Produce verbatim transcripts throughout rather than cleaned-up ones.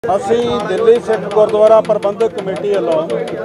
ਅਸੀਂ ਦਿੱਲੀ ਸਿੱਖ ਗੁਰਦੁਆਰਾ ਪ੍ਰਬੰਧਕ ਕਮੇਟੀ ਵੱਲੋਂ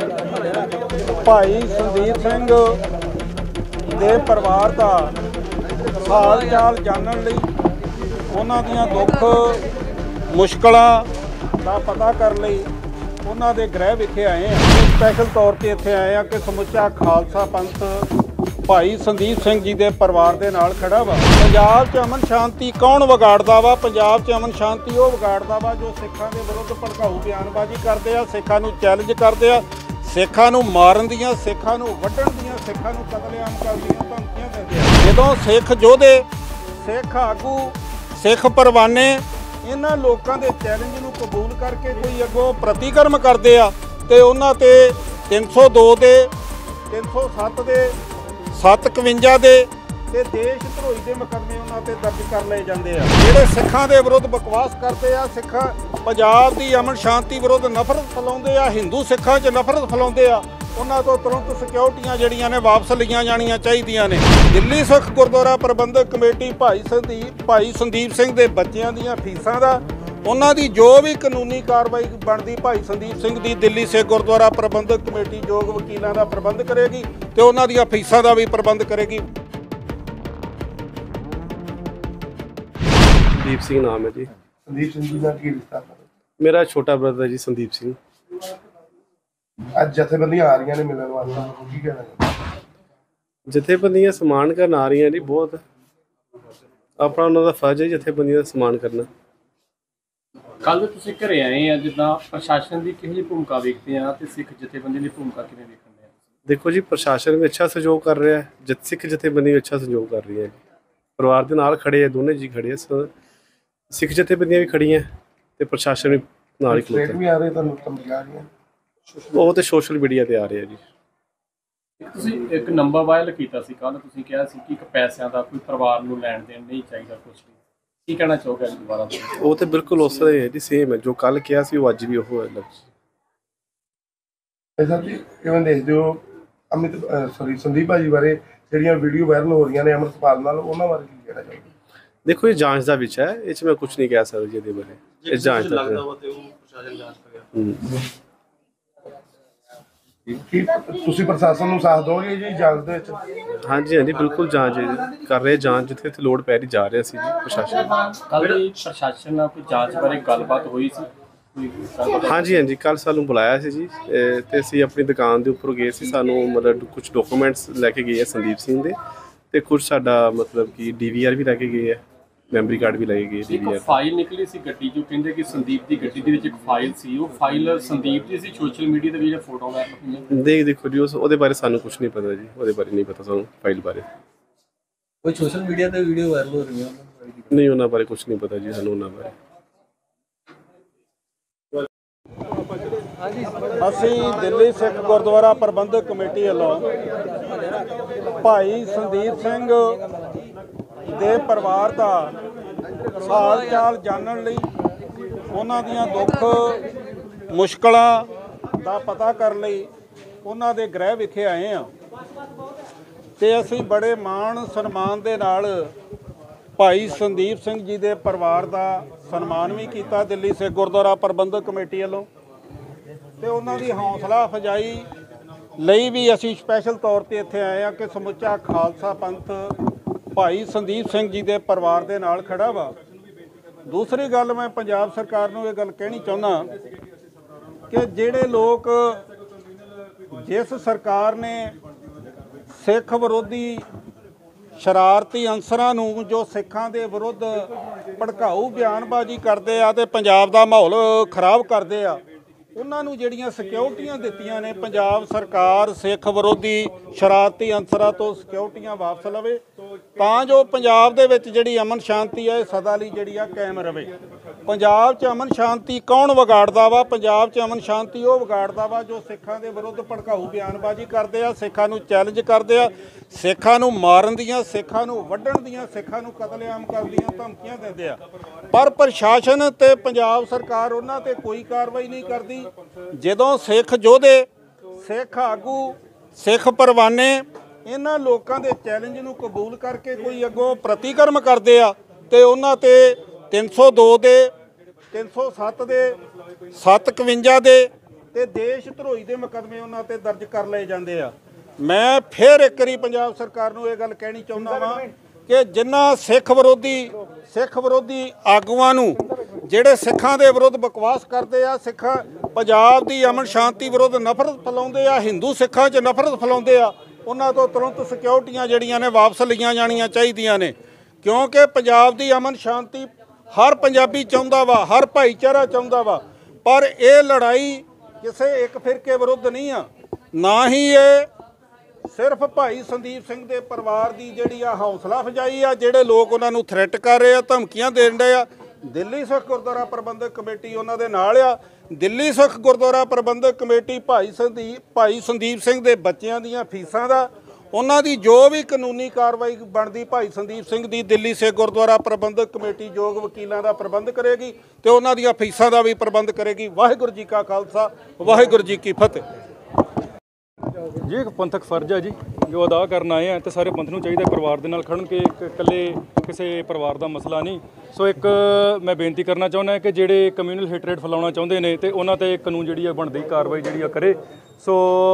ਭਾਈ ਸੰਦੀਪ ਸਿੰਘ ਦੇ ਪਰਿਵਾਰ ਦਾ ਹਾਲ ਚਾਲ ਜਾਣਨ ਲਈ ਉਹਨਾਂ ਦੀਆਂ ਦੁੱਖ ਮੁਸ਼ਕਲਾਂ ਦਾ ਪਤਾ ਕਰਨ ਲਈ ਉਹਨਾਂ ਦੇ ਗ੍ਰਹਿ ਵਿਖੇ ਆਏ ਹਾਂ। ਸਪੈਸ਼ਲ ਤੌਰ ਤੇ ਇੱਥੇ ਆਏ ਹਾਂ ਕਿ ਸਮੁੱਚਾ ਖਾਲਸਾ ਪੰਥ ਭਾਈ ਸੰਦੀਪ ਸਿੰਘ ਜੀ ਦੇ ਪਰਿਵਾਰ ਦੇ ਨਾਲ ਖੜਾ ਵਾ। ਪੰਜਾਬ 'ਚ ਅਮਨ ਸ਼ਾਂਤੀ ਕੌਣ ਵਿਗਾੜਦਾ ਵਾ? ਪੰਜਾਬ 'ਚ ਅਮਨ ਸ਼ਾਂਤੀ ਉਹ ਵਿਗਾੜਦਾ ਵਾ ਜੋ ਸਿੱਖਾਂ ਦੇ ਵਿਰੁੱਧ ਭੜਕਾਊ ਬਿਆਨਬਾਜ਼ੀ ਕਰਦੇ ਆ, ਸਿੱਖਾਂ ਨੂੰ ਚੈਲੰਜ ਕਰਦੇ ਆ, ਸਿੱਖਾਂ ਨੂੰ ਮਾਰਨ ਦੀਆਂ, ਸਿੱਖਾਂ ਨੂੰ ਵੱਢਣ ਦੀਆਂ, ਸਿੱਖਾਂ ਨੂੰ ਕਤਲੇਆਮ ਕਰਨ ਦੀਆਂ ਧਮਕੀਆਂ ਦਿੰਦੇ ਆ। ਜਦੋਂ ਸਿੱਖ ਯੋਧੇ, ਸਿੱਖ ਆਗੂ, ਸਿੱਖ ਪਰਵਾਨੇ ਇਹਨਾਂ ਲੋਕਾਂ ਦੇ ਚੈਲੰਜ ਨੂੰ ਕਬੂਲ ਕਰਕੇ ਕੋਈ ਅੱਗੋਂ ਪ੍ਰਤੀਕਰਮ ਕਰਦੇ ਆ ਤੇ ਉਹਨਾਂ ਤੇ ਤਿੰਨ ਸੌ ਦੋ ਦੇ, ਤਿੰਨ ਸੌ ਸੱਤ ਦੇ, ਸੱਤ ਇਕਵੰਜਾ ਦੇ ਤੇ ਦੇਸ਼ ਧਰੋਹੀ ਦੇ ਮੁਕੱਦਮੇ ਉਹਨਾਂ ਤੇ ਦਰਜ ਕਰ ਲਏ ਜਾਂਦੇ ਆ। ਜਿਹੜੇ ਸਿੱਖਾਂ ਦੇ ਵਿਰੁੱਧ ਬਕਵਾਸ ਕਰਦੇ ਆ, ਸਿੱਖਾਂ ਪੰਜਾਬ ਦੀ ਅਮਨ ਸ਼ਾਂਤੀ ਵਿਰੁੱਧ ਨਫ਼ਰਤ ਫੈਲਾਉਂਦੇ ਆ, ਹਿੰਦੂ ਸਿੱਖਾਂ 'ਚ ਨਫ਼ਰਤ ਫੈਲਾਉਂਦੇ ਆ, ਉਹਨਾਂ ਤੋਂ ਤੁਰੰਤ ਸਿਕਿਉਰਟੀਆਂ ਜਿਹੜੀਆਂ ਨੇ ਵਾਪਸ ਲਈਆਂ ਜਾਣੀਆਂ ਚਾਹੀਦੀਆਂ ਨੇ। ਦਿੱਲੀ ਸਿੱਖ ਗੁਰਦੁਆਰਾ ਪ੍ਰਬੰਧਕ ਕਮੇਟੀ ਭਾਈ ਸੰਦੀਪ ਭਾਈ ਸੰਦੀਪ ਸਿੰਘ ਦੇ ਬੱਚਿਆਂ ਦੀਆਂ ਫੀਸਾਂ ਦਾ, ਉਹਨਾਂ ਦੀ ਜੋ ਵੀ ਕਾਨੂੰਨੀ ਕਾਰਵਾਈ ਬਣਦੀ ਭਾਈ ਸੰਦੀਪ ਸਿੰਘ ਦੀ ਦਿੱਲੀ ਸਿੱਖ ਗੁਰਦੁਆਰਾ ਪ੍ਰਬੰਧਕ ਕਮੇਟੀ ਯੋਗ ਵਕੀਲਾਂ ਦਾ ਪ੍ਰਬੰਧ ਕਰੇਗੀ ਤੇ ਉਹਨਾਂ ਦੀਆਂ ਫੀਸਾਂ ਦਾ ਵੀ ਪ੍ਰਬੰਧ ਕਰੇਗੀ। संदीप सिंह नाम है जी। संदीप सिंह जी का की रिश्ता? मेरा छोटा ब्रदर है जी संदीप सिंह। ਅੱਜ ਜਥੇਬੰਦੀਆਂ ਆ ਰਹੀਆਂ ਨੇ ਮਿਲਣ ਵਾਸਤੇ, ਕੀ ਕਹਿਣਾ ਚਾਹੁੰਦੇ? ਜਥੇਬੰਦੀਆਂ ਸਮਾਨ ਕਰਨ ਆ ਰਹੀਆਂ ਜੀ, ਬਹੁਤ ਆਪਣਾ ਉਹਨਾਂ ਦਾ ਫਰਜ਼ ਹੈ ਜਥੇਬੰਦੀਆਂ ਦਾ ਸਮਾਨ ਕਰਨਾ। ਕੱਲ ਤੁਸੀਂ ਘਰੇ ਆਏ ਆ, ਜਿੱਦਾਂ ਪ੍ਰਸ਼ਾਸਨ ਦੀ ਕਿਹੋ ਜਿਹੀ ਭੂਮਿਕਾ ਵੇਖਦੇ ਆ ਤੇ ਸਿੱਖ ਜਥੇਬੰਦੀ ਦੀ ਭੂਮਿਕਾ ਕਿਵੇਂ ਵੇਖਦੇ ਆ? ਦੇਖੋ ਜੀ, ਪ੍ਰਸ਼ਾਸਨ ਵੀ ਅੱਛਾ ਸਹਿਯੋਗ ਕਰ ਰਿਹਾ ਹੈ, ਜਥ ਸਿੱਖ ਜਥੇਬੰਦੀ ਵੀ ਅੱਛਾ ਸਹਿਯੋਗ ਕਰ ਰਹੀ ਹੈ। ਪਰਿਵਾਰ ਦੇ ਨਾਲ ਖੜੇ ਆ, ਦੋਨੇ ਜੀ ਖੜੇ ਆ, ਸਿੱਖ ਜਥੇਬੰਦੀਆਂ ਵੀ ਖੜੀਆਂ ਤੇ ਪ੍ਰਸ਼ਾਸਨ ਵੀ ਨਾਲ ਹੀ ਖਲੋਤਾ। ਵੀ ਆ ਰਹੇ ਤੁਹਾਨੂੰ ਧਮਕੀਆਂ ਆ ਰਹੀਆਂ? ਉਹ ਤੇ ਸੋਸ਼ਲ ਮੀਡੀਆ ਤੇ ਆ ਰਿਹਾ ਜੀ। ਤੁਸੀਂ ਇੱਕ ਨੰਬਰ ਵਾਇਰਲ ਕੀਤਾ ਸੀ ਕੱਲ, ਤੁਸੀਂ ਕਿਹਾ ਸੀ ਕਿ ਇੱਕ ਪੈਸਿਆਂ ਦਾ ਕੋਈ ਪਰਿਵਾਰ ਨੂੰ ਲੈਣ ਦੇਣ ਨਹੀਂ ਚਾਹੀਦਾ, ਕੁਝ ਵੀ ਕੀ ਕਹਿਣਾ ਚਾਹੋਗੇ ਦੁਬਾਰਾ? ਉਹ ਤੇ ਬਿਲਕੁਲ ਉਸ ਤਰ੍ਹਾਂ ਹੀ ਹੈ ਜੀ, ਸੇਮ ਹੈ ਜੋ ਕੱਲ ਕਿਹਾ ਸੀ ਉਹ ਅੱਜ ਵੀ ਉਹ ਹੈ ਲਫ਼ਜ਼। ਸਾਹਿਬ ਜੀ ਕਿਵੇਂ ਦੇਖਦੇ ਹੋ ਅਮਿਤ ਸੌਰੀ ਸੰਦੀਪ ਭਾਜੀ ਬਾਰੇ ਜਿਹੜੀਆਂ ਵੀਡੀਓ ਵਾਇਰਲ ਹੋ ਰਹੀਆਂ ਨੇ ਅੰਮ੍ਰਿਤਪਾਲ ਨਾਲ, ਉਹਨਾਂ ਬਾਰੇ ਕੀ ਕਹਿਣਾ ਚਾਹੋਗੇ? ਦੇਖੋ ਇਹ ਜਾਂਚ ਦਾ ਵਿਸ਼ਾ ਹੈ, ਇਹ 'ਚ ਮੈਂ ਕੁਝ ਨਹੀਂ ਕਹਿ ਸਕਦਾ ਜੀ ਇਹਦੇ ਬਾਰੇ। ਇਹ ਜਾਂਚ ਦਾ ਕੀ ਤੁਸੀਂ ਪ੍ਰਸ਼ਾਸਨ ਨੂੰ ਸਾਥ ਦੋਗੇ ਜੀ ਜਾਂਚ ਦੇ ਵਿੱਚ? ਹਾਂਜੀ ਹਾਂਜੀ ਬਿਲਕੁਲ ਜਾਂਚ ਕਰ ਰਹੇ, ਜਾਂਚ ਜਿੱਥੇ ਜਿੱਥੇ ਲੋੜ ਪੈ ਰਹੀ ਜਾ ਰਿਹਾ ਸੀ ਜੀ ਪ੍ਰਸ਼ਾਸਨ। ਕੱਲ ਪ੍ਰਸ਼ਾਸਨ ਨਾਲ ਕੋਈ ਜਾਂਚ ਬਾਰੇ ਗੱਲਬਾਤ ਹੋਈ ਸੀ? ਹਾਂਜੀ ਹਾਂਜੀ ਕੱਲ ਸਾਨੂੰ ਬੁਲਾਇਆ ਸੀ ਜੀ ਤੇ ਅਸੀਂ ਆਪਣੀ ਦੁਕਾਨ ਦੇ ਉੱਪਰ ਗਏ ਸੀ। ਸਾਨੂੰ ਮਤਲਬ ਕੁਝ ਡਾਕੂਮੈਂਟਸ ਲੈ ਕੇ ਗਏ ਆ ਸੰਦੀਪ ਸਿੰਘ ਦੇ, ਤੇ ਕੁਝ ਸਾਡਾ ਮਤਲਬ ਕਿ ਡੀ ਵੀ ਆਰ ਵੀ ਲੈ ਕੇ ਗਏ ਆ, ਮੈਮਰੀ ਕਾਰਡ ਵੀ ਲੈ ਕੇ ਗਏ। ਡੀ ਵੀ ਆਰ ਫਾਈਲ ਨਿਕਲੀ ਸੀ ਗੱਡੀ ਜੋ ਕਹਿੰਦੇ ਕਿ ਸੰਦੀਪ ਦੀ ਗੱਡੀ ਦੇ ਵਿੱਚ ਇੱਕ ਫਾਈਲ ਸੀ, ਉਹ ਫਾਈਲ ਸੰਦੀਪ ਦੀ ਸੀ। ਸੋਸ਼ਲ ਮੀਡੀਆ ਤੇ ਵੀ ਜਿਹੜਾ ਫੋਟੋ ਵਾਇਰਲ ਦੇਖ ਦੇਖੋ ਜੀ, ਉਸ ਉਹਦੇ ਬਾਰੇ ਸਾਨੂੰ ਕੁਝ ਨਹੀਂ ਪਤਾ ਜੀ, ਉਹਦੇ ਬਾਰੇ ਨਹੀਂ ਪਤਾ ਸਾਨੂੰ ਫਾਈਲ ਬਾਰੇ। ਕੋਈ ਸੋਸ਼ਲ ਮੀਡੀਆ ਤੇ ਵੀਡੀਓ ਵਾਇਰਲ ਹੋ ਰਹੀ ਹੈ? ਨਹੀਂ, ਉਹਨਾਂ ਬਾਰੇ ਕੁਝ ਨਹੀਂ ਪਤਾ ਜੀ ਸਾਨੂੰ ਉਹਨਾਂ ਬਾਰੇ। ਅਸੀਂ ਦਿੱਲੀ ਸਿੱਖ ਗੁਰਦੁਆਰਾ ਪ੍ਰਬੰਧਕ ਕਮੇਟੀ ਵੱਲੋਂ ਭਾਈ ਸੰਦੀਪ ਸਿੰਘ ਦੇ ਪਰਿਵਾਰ ਦਾ ਹਾਲ ਚਾਲ ਜਾਣਨ ਲਈ ਉਹਨਾਂ ਦੀਆਂ ਦੁੱਖ ਮੁਸ਼ਕਲਾਂ ਦਾ ਪਤਾ ਕਰਨ ਲਈ ਉਹਨਾਂ ਦੇ ਗ੍ਰਹਿ ਵਿਖੇ ਆਏ ਹਾਂ ਤੇ ਅਸੀਂ ਬੜੇ ਮਾਣ ਸਨਮਾਨ ਦੇ ਨਾਲ ਭਾਈ ਸੰਦੀਪ ਸਿੰਘ ਜੀ ਦੇ ਪਰਿਵਾਰ ਦਾ ਸਨਮਾਨ ਵੀ ਕੀਤਾ ਦਿੱਲੀ ਸਿੱਖ ਗੁਰਦੁਆਰਾ ਪ੍ਰਬੰਧਕ ਕਮੇਟੀ ਵੱਲੋਂ, ਤੇ ਉਹਨਾਂ ਦੀ ਹੌਸਲਾ ਅਫਜ਼ਾਈ ਲਈ ਵੀ ਅਸੀਂ ਸਪੈਸ਼ਲ ਤੌਰ ਤੇ ਇੱਥੇ ਆਏ ਹਾਂ ਕਿ ਸਮੁੱਚਾ ਖਾਲਸਾ ਪੰਥ ਭਾਈ ਸੰਦੀਪ ਸਿੰਘ ਜੀ ਦੇ ਪਰਿਵਾਰ ਦੇ ਨਾਲ ਖੜਾ ਵਾ। ਦੂਸਰੀ ਗੱਲ, ਮੈਂ ਪੰਜਾਬ ਸਰਕਾਰ ਨੂੰ ਇਹ ਗੱਲ ਕਹਿਣੀ ਚਾਹੁੰਦਾ ਕਿ ਜਿਹੜੇ ਲੋਕ, ਜਿਸ ਸਰਕਾਰ ਨੇ ਸਿੱਖ ਵਿਰੋਧੀ ਸ਼ਰਾਰਤੀ ਅਨਸਰਾਂ ਨੂੰ ਜੋ ਸਿੱਖਾਂ ਦੇ ਵਿਰੁੱਧ ਭੜਕਾਊ ਬਿਆਨਬਾਜ਼ੀ ਕਰਦੇ ਆ ਤੇ ਪੰਜਾਬ ਦਾ ਮਾਹੌਲ ਖਰਾਬ ਕਰਦੇ ਆ, ਉਹਨਾਂ ਨੂੰ ਜਿਹੜੀਆਂ ਸਿਕਿਉਰਟੀਆਂ ਦਿੱਤੀਆਂ ਨੇ, ਪੰਜਾਬ ਸਰਕਾਰ ਸਿੱਖ ਵਿਰੋਧੀ ਸ਼ਰਾਰਤੀ ਅਨਸਰਾਂ ਤੋਂ ਸਿਕਿਉਰਟੀਆਂ ਵਾਪਸ ਲਵੇ ਤਾਂ ਜੋ ਪੰਜਾਬ ਦੇ ਵਿੱਚ ਜਿਹੜੀ ਅਮਨ ਸ਼ਾਂਤੀ ਹੈ ਇਹ ਸਦਾ ਲਈ ਜਿਹੜੀ ਆ ਕਾਇਮ ਰਵੇ। ਪੰਜਾਬ 'ਚ ਅਮਨ ਸ਼ਾਂਤੀ ਕੌਣ ਵਿਗਾੜਦਾ ਵਾ? ਪੰਜਾਬ 'ਚ ਅਮਨ ਸ਼ਾਂਤੀ ਉਹ ਵਿਗਾੜਦਾ ਵਾ ਜੋ ਸਿੱਖਾਂ ਦੇ ਵਿਰੁੱਧ ਭੜਕਾਊ ਬਿਆਨਬਾਜ਼ੀ ਕਰਦੇ ਆ, ਸਿੱਖਾਂ ਨੂੰ ਚੈਲੰਜ ਕਰਦੇ ਆ, ਸਿੱਖਾਂ ਨੂੰ ਮਾਰਨ ਦੀਆਂ, ਸਿੱਖਾਂ ਨੂੰ ਵੱਢਣ ਦੀਆਂ, ਸਿੱਖਾਂ ਨੂੰ ਕਤਲੇਆਮ ਕਰਨ ਦੀਆਂ ਧਮਕੀਆਂ ਦਿੰਦੇ ਆ। ਪਰ ਪ੍ਰਸ਼ਾਸਨ ਤੇ ਪੰਜਾਬ ਸਰਕਾਰ ਉਹਨਾਂ ਤੇ ਕੋਈ ਕਾਰਵਾਈ ਨਹੀਂ ਕਰਦੀ। ਜਦੋਂ ਸਿੱਖ ਯੋਧੇ, ਸਿੱਖ ਆਗੂ, ਸਿੱਖ ਪਰਵਾਨੇ ਇਹਨਾਂ ਲੋਕਾਂ ਦੇ ਚੈਲੰਜ ਨੂੰ ਕਬੂਲ ਕਰਕੇ ਕੋਈ ਅੱਗੋਂ ਪ੍ਰਤੀਕਰਮ ਕਰਦੇ ਆ ਤੇ ਉਹਨਾਂ ਤੇ ਤਿੰਨ ਸੌ ਦੋ ਦੇ, ਤਿੰਨ ਸੌ ਸੱਤ ਦੇ, ਸੱਤ ਇਕਵੰਜਾ ਦੇ ਤੇ ਦੇਸ਼ ਧਰੋਹੀ ਦੇ ਮੁਕੱਦਮੇ ਉਹਨਾਂ ਤੇ ਦਰਜ ਕਰ ਲਏ ਜਾਂਦੇ ਆ। ਮੈਂ ਫਿਰ ਇੱਕ ਵਾਰੀ ਪੰਜਾਬ ਸਰਕਾਰ ਨੂੰ ਇਹ ਗੱਲ ਕਹਿਣੀ ਚਾਹੁੰਦਾ ਵਾਂ ਕਿ ਜਿਨ੍ਹਾਂ ਸਿੱਖ ਵਿਰੋਧੀ ਸਿੱਖ ਵਿਰੋਧੀ ਆਗੂਆਂ ਨੂੰ ਜਿਹੜੇ ਸਿੱਖਾਂ ਦੇ ਵਿਰੁੱਧ ਬਕਵਾਸ ਕਰਦੇ ਆ, ਸਿੱਖਾਂ ਪੰਜਾਬ ਦੀ ਅਮਨ ਸ਼ਾਂਤੀ ਵਿਰੁੱਧ ਨਫ਼ਰਤ ਫੈਲਾਉਂਦੇ ਆ, ਹਿੰਦੂ ਸਿੱਖਾਂ 'ਚ ਨਫ਼ਰਤ ਫੈਲਾਉਂਦੇ ਆ, ਉਹਨਾਂ ਤੋਂ ਤੁਰੰਤ ਸਿਕਿਉਰਟੀਆਂ ਜਿਹੜੀਆਂ ਨੇ ਵਾਪਸ ਲਈਆਂ ਜਾਣੀਆਂ ਚਾਹੀਦੀਆਂ ਨੇ, ਕਿਉਂਕਿ ਪੰਜਾਬ ਦੀ ਅਮਨ ਸ਼ਾਂਤੀ ਹਰ ਪੰਜਾਬੀ ਚਾਹੁੰਦਾ ਵਾ, ਹਰ ਭਾਈਚਾਰਾ ਚਾਹੁੰਦਾ ਵਾ। ਪਰ ਇਹ ਲੜਾਈ ਕਿਸੇ ਇੱਕ ਫਿਰਕੇ ਵਿਰੁੱਧ ਨਹੀਂ ਆ, ਨਾ ਹੀ ਇਹ ਸਿਰਫ ਭਾਈ ਸੰਦੀਪ ਸਿੰਘ ਦੇ ਪਰਿਵਾਰ ਦੀ ਜਿਹੜੀ ਆ ਹੌਸਲਾ ਅਫਜ਼ਾਈ ਆ, ਜਿਹੜੇ ਲੋਕ ਉਹਨਾਂ ਨੂੰ ਥ੍ਰੈਟ ਕਰ ਰਹੇ ਆ, ਧਮਕੀਆਂ ਦੇਣ ਰਹੇ ਆ। ਦਿੱਲੀ ਸਿੱਖ ਗੁਰਦੁਆਰਾ ਪ੍ਰਬੰਧਕ ਕਮੇਟੀ ਉਹਨਾਂ ਦੇ ਨਾਲ ਆ। ਦਿੱਲੀ ਸਿੱਖ ਗੁਰਦੁਆਰਾ ਪ੍ਰਬੰਧਕ ਕਮੇਟੀ ਭਾਈ ਸੰਦੀਪ ਭਾਈ ਸੰਦੀਪ ਸਿੰਘ ਦੇ ਬੱਚਿਆਂ ਦੀਆਂ ਫੀਸਾਂ ਦਾ, ਉਹਨਾਂ ਦੀ ਜੋ ਵੀ ਕਾਨੂੰਨੀ ਕਾਰਵਾਈ ਬਣਦੀ ਭਾਈ ਸੰਦੀਪ ਸਿੰਘ ਦੀ ਦਿੱਲੀ ਸਿੱਖ ਗੁਰਦੁਆਰਾ ਪ੍ਰਬੰਧਕ ਕਮੇਟੀ ਯੋਗ ਵਕੀਲਾਂ ਦਾ ਪ੍ਰਬੰਧ ਕਰੇਗੀ ਤੇ ਉਹਨਾਂ ਦੀਆਂ ਫੀਸਾਂ ਦਾ ਵੀ ਪ੍ਰਬੰਧ ਕਰੇਗੀ। ਵਾਹਿਗੁਰੂ ਜੀ ਕਾ ਖਾਲਸਾ, ਵਾਹਿਗੁਰੂ ਜੀ ਕੀ ਫਤਿਹ। ਜੀ ਇੱਕ ਪੰਥਕ ਫਰਜ਼ ਹੈ ਜੀ ਜੋ ਅਦਾ ਕਰਨ ਆਏ ਆ, ਤੇ ਸਾਰੇ ਪੰਥ ਨੂੰ ਚਾਹੀਦਾ ਪਰਿਵਾਰ ਦੇ ਨਾਲ ਖੜਨ ਕੇ, ਇੱਕ ਇਕੱਲੇ ਕਿਸੇ ਪਰਿਵਾਰ ਦਾ ਮਸਲਾ ਨਹੀਂ। ਸੋ ਇੱਕ ਮੈਂ ਬੇਨਤੀ ਕਰਨਾ ਚਾਹੁੰਦਾ ਕਿ ਜਿਹੜੇ ਕਮਿਊਨਲ ਹੇਟਰੇਟ ਫੈਲਾਉਣਾ ਚਾਹੁੰਦੇ ਨੇ ਤੇ ਉਹਨਾਂ ਤੇ ਕਾਨੂੰਨ ਜਿਹੜੀ ਆ ਬਣਦੀ ਕਾਰਵਾਈ ਜਿਹੜੀ ਆ ਕਰੇ। ਸੋ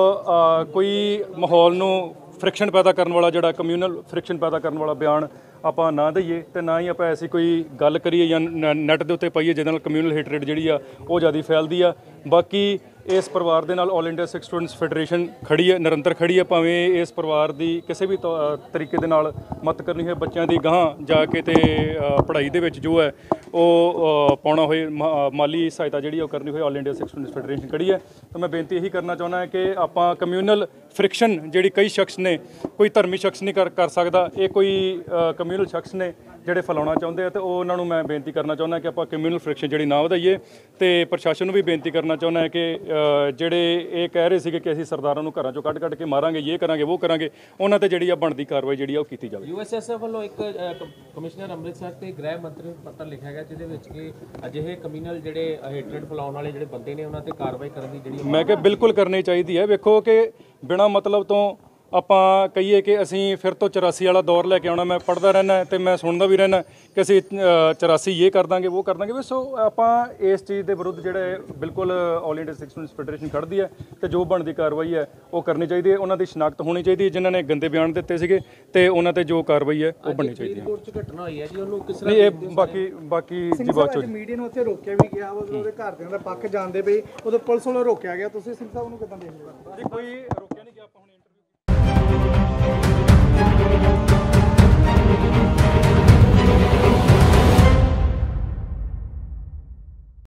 ਕੋਈ ਮਾਹੌਲ ਨੂੰ ਫ੍ਰਿਕਸ਼ਨ ਪੈਦਾ ਕਰਨ ਵਾਲਾ, ਜਿਹੜਾ ਕਮਿਊਨਲ ਫ੍ਰਿਕਸ਼ਨ ਪੈਦਾ ਕਰਨ ਵਾਲਾ ਬਿਆਨ ਆਪਾਂ ਨਾ ਦਈਏ ਤੇ ਨਾ ਹੀ ਆਪਾਂ ਐਸੀ ਕੋਈ ਗੱਲ ਕਰੀਏ ਜਾਂ ਨੈੱਟ ਦੇ ਉੱਤੇ ਪਾਈਏ ਜਿਹਦੇ ਨਾਲ ਕਮਿਊਨਲ ਹੇਟਰੇਟ ਜਿਹੜੀ ਆ ਉਹ ਜ਼ਿਆਦਾ ਫੈਲਦੀ ਆ। ਬਾਕੀ ਇਸ ਪਰਿਵਾਰ ਦੇ ਨਾਲ all India Sikh students federation ਖੜੀ ਹੈ, ਨਿਰੰਤਰ ਖੜੀ ਹੈ, ਭਾਵੇਂ ਇਸ ਪਰਿਵਾਰ ਦੀ ਕਿਸੇ ਵੀ ਤਰੀਕੇ ਦੇ ਨਾਲ ਮਦਦ ਕਰਨੀ ਹੈ, ਬੱਚਿਆਂ ਦੀ ਗਾਹਾਂ ਜਾ ਕੇ ਤੇ ਪੜ੍ਹਾਈ ਦੇ ਵਿੱਚ ਜੋ ਹੈ ਉਹ ਪਾਉਣਾ ਹੋਏ ਮਾਲੀ ਸਹਾਇਤਾ ਜਿਹੜੀ ਉਹ ਕਰਨੀ ਹੋਏ, all India Sikh students federation ਖੜੀ ਹੈ। ਤਾਂ ਮੈਂ ਬੇਨਤੀ ਇਹੀ ਕਰਨਾ ਚਾਹੁੰਦਾ ਹਾਂ ਕਿ ਆਪਾਂ ਕਮਿਊਨਲ ਫ੍ਰਿਕਸ਼ਨ ਜਿਹੜੀ ਕਈ ਸ਼ਖਸ ਨੇ, ਕੋਈ ਧਰਮੀ ਸ਼ਖਸ ਨਹੀਂ ਕਰ ਕਰ ਸਕਦਾ, ਇਹ ਕੋਈ ਕਮਿਊਨਲ ਸ਼ਖਸ ਨੇ ਜਿਹੜੇ ਫੈਲਾਉਣਾ ਚਾਹੁੰਦੇ ਆ, ਤੇ ਉਹ ਉਹਨਾਂ ਨੂੰ ਮੈਂ ਬੇਨਤੀ ਕਰਨਾ ਚਾਹੁੰਦਾ ਕਿ ਆਪਾਂ ਕਮਿਊਨਲ ਫ੍ਰਿਕਸ਼ਨ ਜਿਹੜੀ ਨਾ ਵਧਾਈਏ। ਤੇ ਪ੍ਰਸ਼ਾਸਨ ਨੂੰ ਵੀ ਬੇਨਤੀ ਕਰਨਾ ਚਾਹੁੰਦਾ ਹੈ ਕਿ ਜਿਹੜੇ ਇਹ ਕਹਿ ਰਹੇ ਸੀਗੇ ਕਿ ਅਸੀਂ ਸਰਦਾਰਾਂ ਨੂੰ ਘਰਾਂ ਚੋਂ ਕੱਢ ਕੱਢ ਕੇ ਮਾਰਾਂਗੇ, ਇਹ ਕਰਾਂਗੇ, ਉਹ ਕਰਾਂਗੇ, ਉਹਨਾਂ ਤੇ ਜਿਹੜੀ ਆ ਬਣਦੀ ਕਾਰਵਾਈ ਜਿਹੜੀ ਆ ਉਹ ਕੀਤੀ ਜਾਵੇ। ਯੂਐਸਐਸਐਫ ਵੱਲੋਂ ਇੱਕ ਕਮਿਸ਼ਨਰ ਅੰਮ੍ਰਿਤਸਰ ਤੇ ਗ੍ਰਹਿ ਮੰਤਰੀ ਨੂੰ ਪੱਤਰ ਲਿਖਿਆ ਗਿਆ ਜਿਹਦੇ ਵਿੱਚ ਕਿ ਅਜਿਹੇ ਕਮਿਊਨਲ ਜਿਹੜੇ ਹੇਟਰੇਟ ਫੈਲਾਉਣ ਵਾਲੇ ਜਿਹੜੇ ਬੰਦੇ ਨੇ ਉਹਨਾਂ ਤੇ ਕਾਰਵਾਈ ਕਰਨ ਦੀ ਜਿਹੜੀ ਮੈਂ ਕਿਹਾ ਬਿਲਕੁਲ ਕਰਨੀ ਚਾਹੀਦੀ ਹੈ। ਵੇਖੋ ਕਿ ਬਿਨਾਂ ਮਤਲਬ ਤੋਂ ਆਪਾਂ ਕਹੀਏ ਕਿ ਅਸੀਂ ਫਿਰ ਤੋਂ ਚੁਰਾਸੀ ਵਾਲਾ ਦੌਰ ਲੈ ਕੇ ਆਉਣਾ। ਮੈਂ ਪੜ੍ਹਦਾ ਰਹਿਣਾ ਤੇ ਮੈਂ ਸੁਣਦਾ ਵੀ ਰਹਿਣਾ ਕਿ ਅਸੀਂ ਚੁਰਾਸੀ ਇਹ ਕਰ ਦਾਂਗੇ, ਉਹ ਕਰ ਦਾਂਗੇ। ਵੀ ਸੋ ਆਪਾਂ ਇਸ ਚੀਜ਼ ਦੇ ਵਿਰੁੱਧ ਜਿਹੜੇ ਬਿਲਕੁਲ all India Sikh students federation ਖੜ੍ਹਦੀ ਹੈ ਤੇ ਜੋ ਬਣਦੀ ਕਾਰਵਾਈ ਹੈ ਉਹ ਕਰਨੀ ਚਾਹੀਦੀ ਹੈ। ਉਹਨਾਂ ਦੀ ਸ਼ਨਾਖਤ ਹੋਣੀ ਚਾਹੀਦੀ ਹੈ ਜਿਨ੍ਹਾਂ ਨੇ ਗੰਦੇ ਬਿਆਨ ਦਿੱਤੇ ਸੀਗੇ, ਤੇ ਉਹਨਾਂ ਤੇ ਜੋ ਕਾਰਵਾਈ ਹੈ ਉਹ ਬਣਨੀ ਚਾਹੀਦੀ ਹੈ। ਕੋਰਟ 'ਚ ਘਟਨਾ ਹੋਈ ਹੈ ਜੀ, ਉਹਨੂੰ ਕਿਸ ਨਹੀਂ ਇਹ ਬਾਕੀ ਬਾਕੀ ਜੀ ਬਾਅਦ ਚੋਂ ਮੀਡੀਆ ਨੂੰ ਉੱਥੇ ਰੋਕਿਆ ਵੀ ਗਿਆ, ਉਹਦੇ ਘਰਦਿਆਂ ਦਾ ਪੱਖ ਜਾਣਦੇ ਪਏ, ਉਦੋਂ ਪੁਲਿਸ ਵੱਲੋਂ ਰੋਕਿਆ ਗਿਆ। ਤੁਸੀਂ ਸਿੰਘ ਸਾਹਿਬ ਨੂੰ ਕਿੱਦਾਂ ਦੇਖਦੇ ਹੋ? ਕੋਈ ਰੋਕਿਆ ਨਹੀਂ ਗਿਆ, ਆਪਾਂ ਹੁਣ ਇੰਟਰਵਿਊ